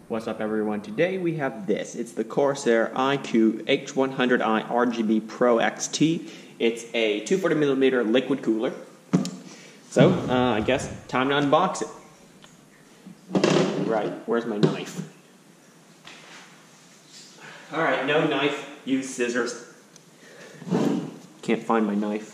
What's up, everyone? Today we have this. It's the Corsair iCOO H100i RGB Pro XT. It's a 240mm liquid cooler. So, I guess time to unbox it. Right, where's my knife? Alright, no knife. Use scissors. Can't find my knife.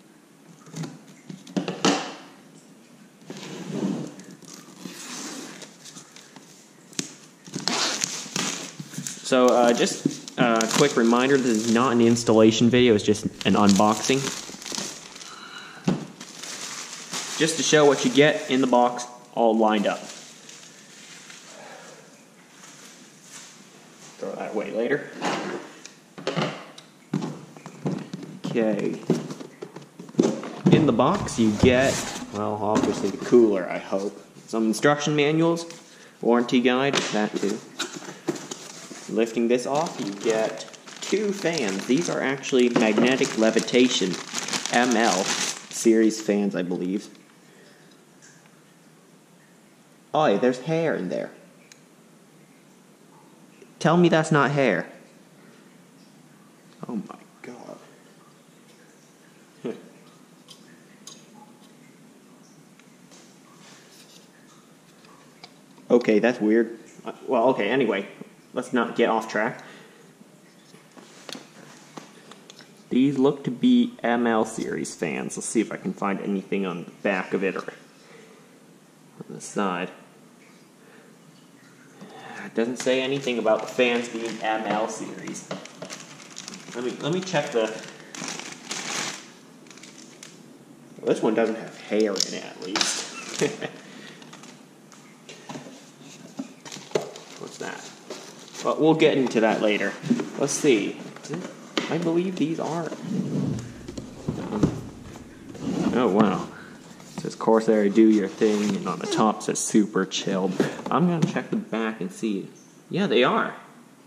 So, just a quick reminder, this is not an installation video, it's just an unboxing. Just to show what you get in the box, all lined up. Throw that away later. Okay. In the box you get, well, obviously the cooler, I hope. Some instruction manuals, warranty guide, that too. Lifting this off, you get two fans. These are actually magnetic levitation ML series fans, I believe. Oh, yeah, there's hair in there. Tell me that's not hair. Oh my god. Okay, that's weird. Well, okay, anyway. Let's not get off track. These look to be ML series fans. Let's see if I can find anything on the back of it or on the side. It doesn't say anything about the fans being ML series. Let me check the. Well, this one doesn't have hair in it, at least. What's that? Well, we'll get into that later. Let's see. I believe these are. Oh, wow. It says Corsair, do your thing, and on the top it says super chilled. I'm going to check the back and see. Yeah, they are.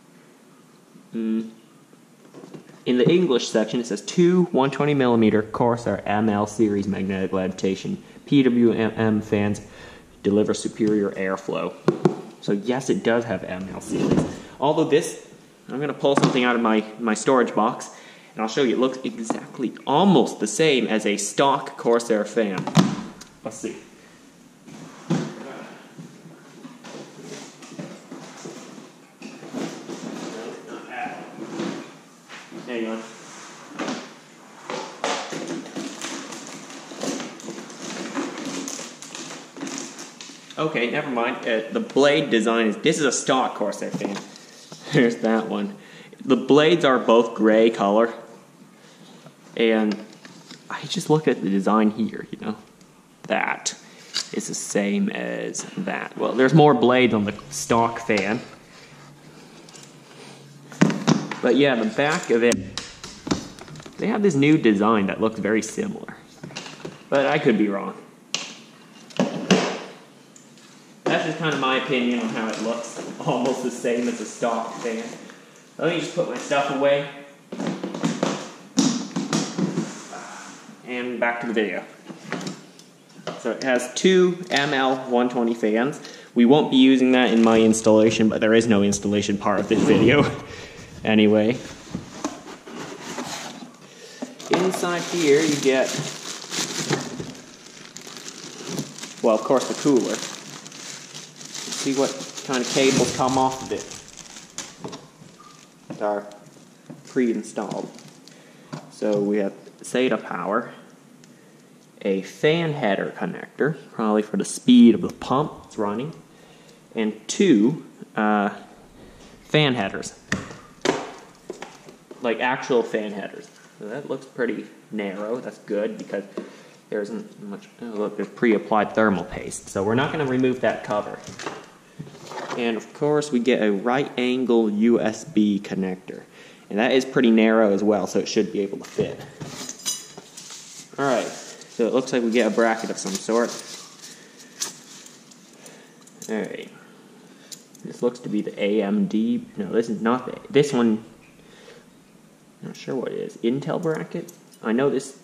In the English section, it says two 120mm Corsair ML series magnetic levitation PWM fans deliver superior airflow. So yes, it does have ML series. Although this, I'm going to pull something out of my storage box, and I'll show you. It looks exactly, almost the same as a stock Corsair fan. Let's see. Hang on. Okay, never mind. The blade design is, this is a stock Corsair fan. There's that one. The blades are both gray color. And I just look at the design here, you know. That is the same as that. Well, there's more blades on the stock fan. But yeah, the back of it, they have this new design that looks very similar. But I could be wrong. That's just kind of my opinion on how it looks. Almost the same as a stock fan. Let me just put my stuff away. And back to the video. So it has two ML 120 fans. We won't be using that in my installation, but there is no installation part of this video. Anyway. Inside here you get, well, of course, the cooler. See what kind of cables come off of it. Are pre-installed. So we have SATA power, a fan header connector, probably for the speed of the pump it's running, and two fan headers, like actual fan headers. So that looks pretty narrow. That's good because there isn't much. Oh, look, there's pre-applied thermal paste. So we're not going to remove that cover. And of course we get a right angle USB connector. And that is pretty narrow as well, so it should be able to fit. Alright, so it looks like we get a bracket of some sort. Alright. This looks to be the AMD. No, this is not the. This one, I'm not sure what it is. Intel bracket? I know this.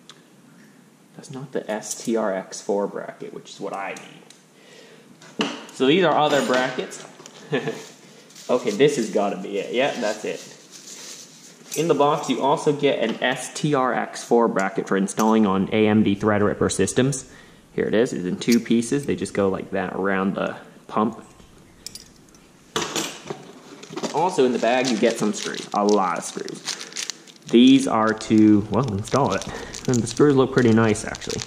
That's not the STRX4 bracket, which is what I need. So these are other brackets. Okay, this has got to be it. Yeah, that's it. In the box, you also get an STRX4 bracket for installing on AMD Threadripper systems. Here it is. It's in 2 pieces. They just go like that around the pump. Also in the bag, you get some screws. A lot of screws. These are to, well, install it. And the screws look pretty nice, actually.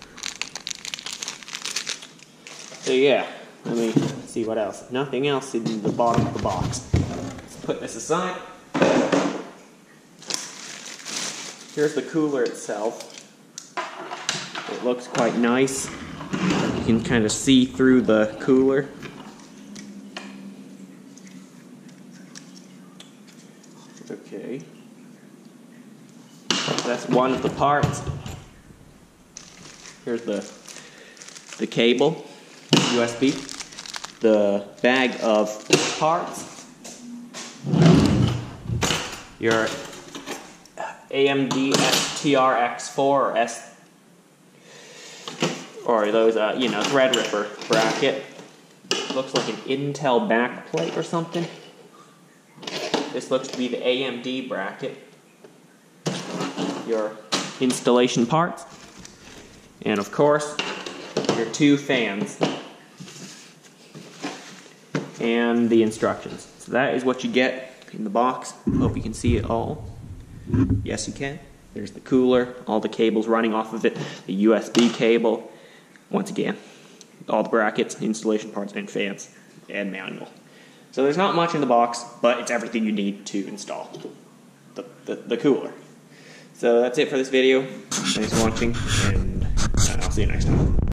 So yeah, let me see what else. Nothing else in the bottom of the box. Let's put this aside. Here's the cooler itself. It looks quite nice. You can kind of see through the cooler. Okay. That's one of the parts. Here's the cable, USB, the bag of parts, your AMD STRX4 or those, Threadripper bracket. Looks like an Intel backplate or something. This looks to be the AMD bracket. Your installation parts. And of course, your 2 fans. And the instructions. So that is what you get in the box. Hope you can see it all. Yes, you can. There's the cooler, all the cables running off of it, the USB cable. Once again, all the brackets, installation parts, and fans, and manual. So there's not much in the box, but it's everything you need to install the cooler. So that's it for this video. Thanks for watching, and I'll see you next time.